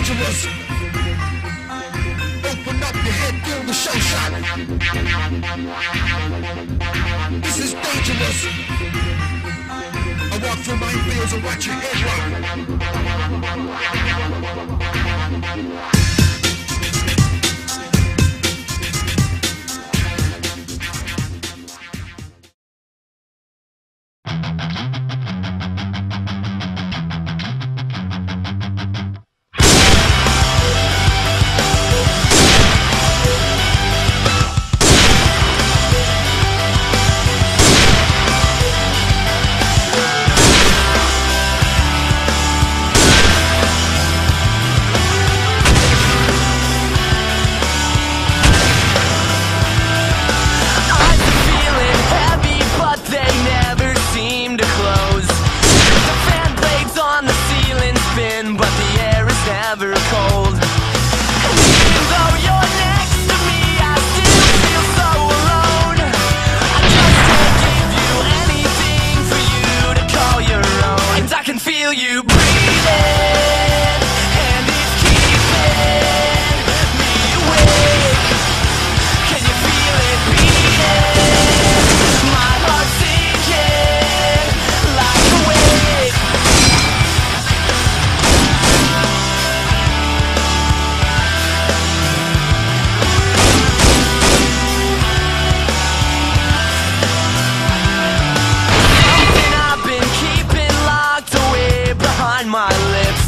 dangerous. Open up your head, feel the shell shock. This is dangerous. I walk through minefields and watch your head rock. But the air is never cold. And even though you're next to me, I still feel so alone. I just can't give you anything for you to call your own. And I can feel you breathing, and it's keeping me awake. Can you feel it beating? My heart's sinking like a wave. My lips,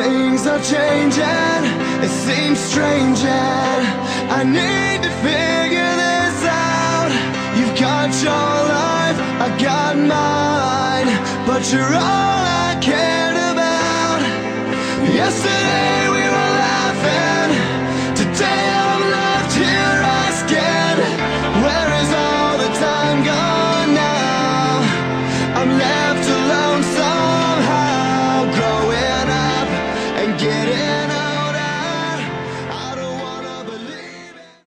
Things are changing, it seems strange, and I need to figure this out. You've got your life, I got mine, but you're all I cared about. Yesterday we were laughing,